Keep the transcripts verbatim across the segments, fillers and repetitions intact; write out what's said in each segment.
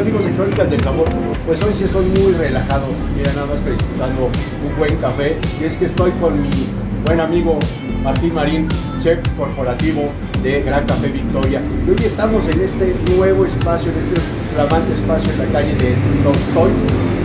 amigos de Crónicas del Sabor? Pues hoy sí estoy muy relajado, mira, nada más que disfrutando un buen café. Y es que estoy con mi buen amigo Martín Marín, chef corporativo de Gran Café Victoria. Y hoy estamos en este nuevo espacio, en este flamante espacio en la calle de Tolstoy.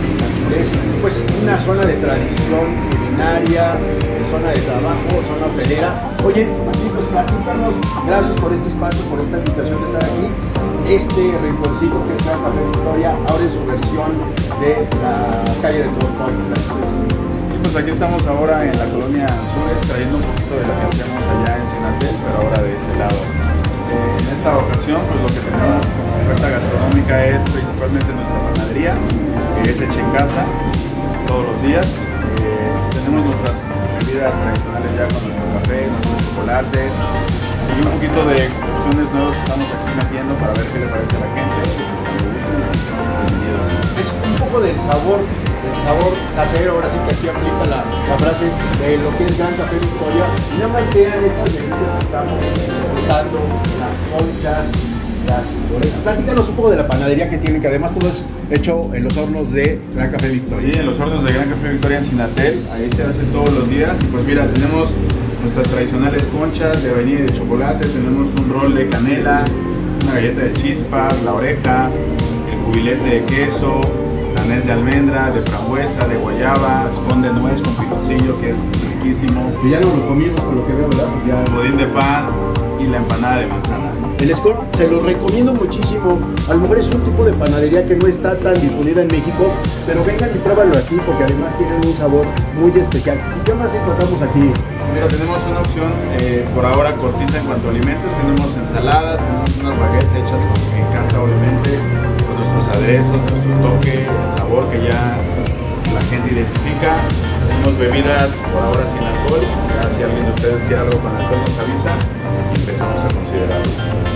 Es pues una zona de tradición culinaria, zona de trabajo, zona hotelera. Oye, Martín, pues platícanos, gracias por este espacio, por esta invitación de estar aquí. Este rinconcito que es Gran Café Victoria ahora en su versión de la calle de Tolstoy. Sí, pues aquí estamos ahora en la colonia Anzures, trayendo un poquito de lo que hacemos allá en Sinatel, pero ahora de este lado. Eh, en esta ocasión, pues lo que tenemos como oferta gastronómica es principalmente nuestra panadería, que es hecha en casa todos los días. Eh, tenemos nuestras bebidas tradicionales ya con nuestro café, nuestros chocolates y un poquito de opciones nuevas que estamos aquí metiendo para ver qué le parece a la gente. Bienvenidos. Es un poco del sabor, del sabor casero, ahora sí que aquí aplica la, la frase de lo que es Gran Café Victoria. Y nada más vean estas delicias que estamos disfrutando, las conchas, las orejas. Platícanos un poco de la panadería que tienen, que además todo es hecho en los hornos de Gran Café Victoria. Sí, en los hornos de Gran Café Victoria en Sinatel, ahí se hace todos los días. Y pues mira, tenemos nuestras tradicionales conchas de vainilla y de chocolate, tenemos un rol de canela, una galleta de chispas, la oreja, el cubilete de queso, anés de almendra, de frambuesa, de guayaba, spon de nuez con piloncillo, que es riquísimo. Que ya no lo comimos por lo que veo, ¿verdad? Ya... el budín de pan y la empanada de manzana. El Score se lo recomiendo muchísimo. A lo mejor es un tipo de panadería que no está tan difundida en México, pero vengan y pruébalo aquí porque además tienen un sabor muy especial. ¿Y qué más encontramos aquí? Mira, tenemos una opción eh, por ahora cortita en cuanto a alimentos. Tenemos ensaladas, tenemos unas baguettes hechas en casa obviamente, con nuestros aderezos, nuestro toque, el sabor que ya la gente identifica. Tenemos bebidas por ahora sin alcohol. Ya si alguien de ustedes quiere algo con alcohol nos avisa y empezamos a considerarlo.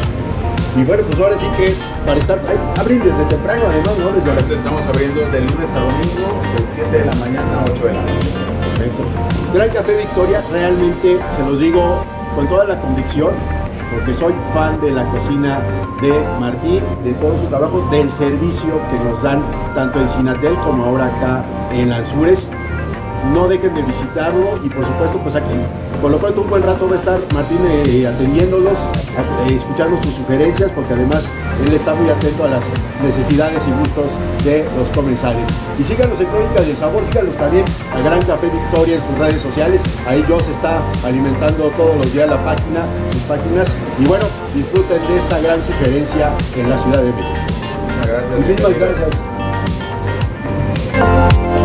Y bueno, pues ahora sí que para estar, ay, abren desde temprano además, ¿no? Desde las... Estamos abriendo de lunes a domingo, de siete de la mañana a ocho de la noche. Perfecto. Gran Café Victoria, realmente se los digo con toda la convicción, porque soy fan de la cocina de Martín, de todos sus trabajos, del servicio que nos dan tanto en Sinatel como ahora acá en Anzures. No dejen de visitarlo y por supuesto pues aquí por lo pronto un buen rato va a estar Martín eh, atendiéndolos, eh, escuchando sus sugerencias, porque además él está muy atento a las necesidades y gustos de los comensales. Y síganos en Crónicas del Sabor, síganos también a Gran Café Victoria en sus redes sociales. Ahí Jos está alimentando todos los días la página, sus páginas. Y bueno, disfruten de esta gran sugerencia en la Ciudad de México. Muchas gracias. Muchísimas gracias.